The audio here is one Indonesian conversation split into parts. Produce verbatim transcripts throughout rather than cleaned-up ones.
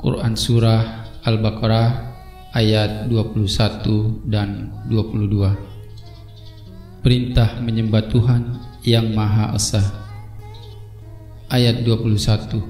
Quran Surah Al-Baqarah ayat dua puluh satu dan dua puluh dua. Perintah menyembah Tuhan yang Maha Esa. Ayat dua puluh satu.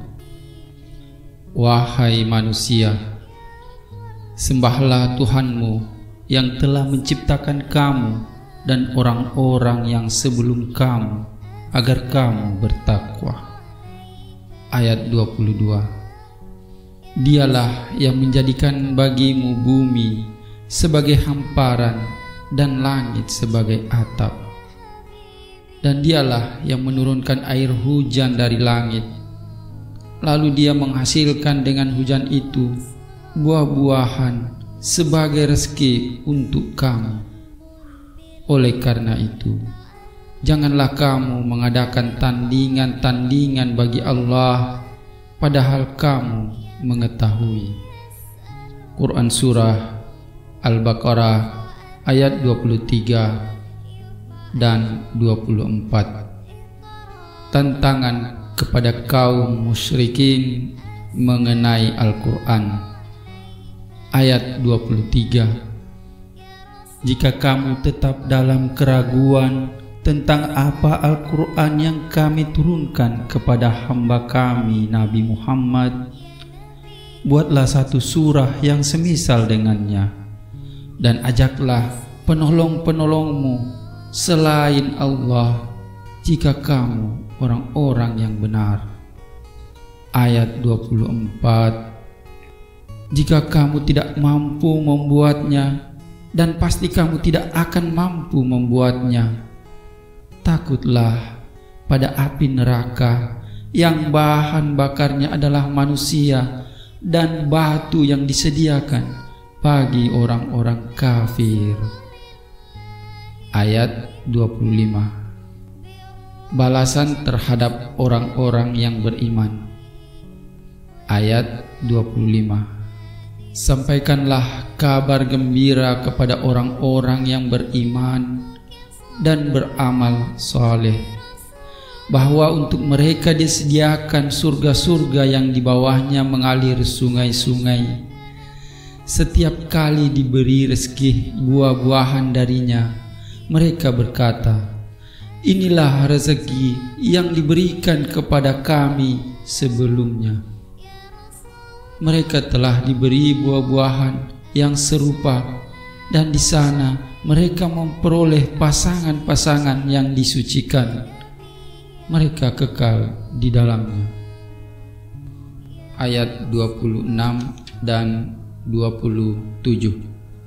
Wahai manusia, sembahlah Tuhanmu yang telah menciptakan kamu dan orang-orang yang sebelum kamu, agar kamu bertakwa. Ayat dua puluh dua. Dialah yang menjadikan bagimu bumi sebagai hamparan dan langit sebagai atap. Dan dialah yang menurunkan air hujan dari langit. Lalu dia menghasilkan dengan hujan itu buah-buahan sebagai rezeki untuk kamu. Oleh karena itu, janganlah kamu mengadakan tandingan-tandingan bagi Allah, padahal kamu mengetahui. Quran Surah Al-Baqarah ayat dua puluh tiga dan dua puluh empat. Tantangan kepada kaum musyrikin mengenai Al-Quran. Ayat dua puluh tiga. Jika kamu tetap dalam keraguan tentang apa Al-Quran yang kami turunkan kepada hamba kami Nabi Muhammad, buatlah satu surah yang semisal dengannya, dan ajaklah penolong-penolongmu selain Allah jika kamu orang-orang yang benar. Ayat dua puluh empat. Jika kamu tidak mampu membuatnya, dan pasti kamu tidak akan mampu membuatnya, takutlah pada api neraka yang bahan bakarnya adalah manusia dan batu yang disediakan bagi orang-orang kafir. Ayat dua puluh lima. Balasan terhadap orang-orang yang beriman. Ayat dua puluh lima. Sampaikanlah kabar gembira kepada orang-orang yang beriman dan beramal soleh, bahwa untuk mereka disediakan surga-surga yang di bawahnya mengalir sungai-sungai. Setiap kali diberi rezeki buah-buahan darinya, mereka berkata, inilah rezeki yang diberikan kepada kami sebelumnya. Mereka telah diberi buah-buahan yang serupa, dan di sana mereka memperoleh pasangan-pasangan yang disucikan. Mereka kekal di dalamnya. Ayat dua puluh enam dan dua puluh tujuh.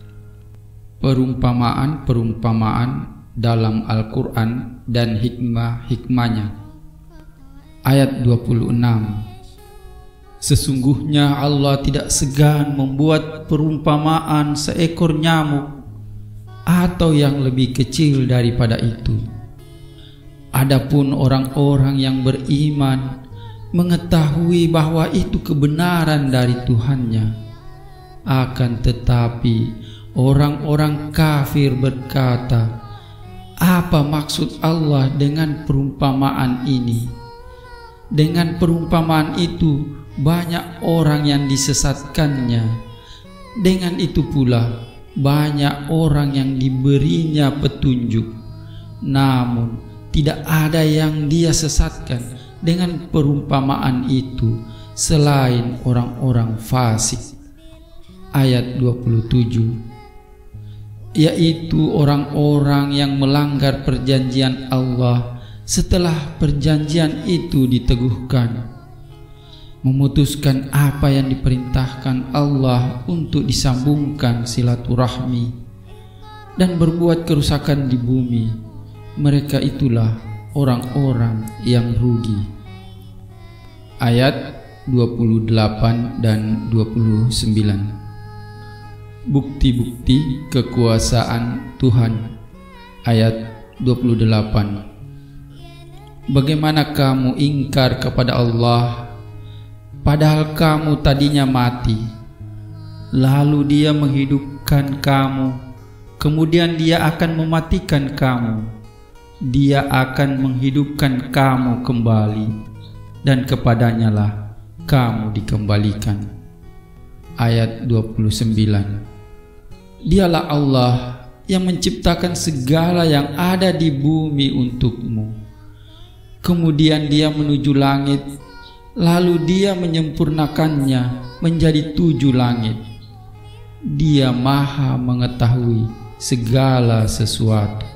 Perumpamaan-perumpamaan dalam Al-Quran dan hikmah-hikmahnya. Ayat dua puluh enam. Sesungguhnya Allah tidak segan membuat perumpamaan seekor nyamuk atau yang lebih kecil daripada itu. Adapun orang-orang yang beriman mengetahui bahwa itu kebenaran dari Tuhannya. Akan tetapi orang-orang kafir berkata, apa maksud Allah dengan perumpamaan ini? Dengan perumpamaan itu banyak orang yang disesatkannya. Dengan itu pula banyak orang yang diberinya petunjuk, namun tidak ada yang dia sesatkan dengan perumpamaan itu selain orang-orang fasik. Ayat dua puluh tujuh. Yaitu orang-orang yang melanggar perjanjian Allah setelah perjanjian itu diteguhkan, memutuskan apa yang diperintahkan Allah untuk disambungkan silaturahmi, dan berbuat kerusakan di bumi. Mereka itulah orang-orang yang rugi. Ayat dua puluh delapan dan dua puluh sembilan. Bukti-bukti kekuasaan Tuhan. Ayat dua puluh delapan. Bagaimana kamu ingkar kepada Allah, padahal kamu tadinya mati, lalu Dia menghidupkan kamu, kemudian Dia akan mematikan kamu. Dia akan menghidupkan kamu kembali, dan kepadanya lah kamu dikembalikan. ayat dua puluh sembilan. Dialah Allah yang menciptakan segala yang ada di bumi untukmu. Kemudian Dia menuju langit, lalu Dia menyempurnakannya menjadi tujuh langit. Dia Maha mengetahui segala sesuatu.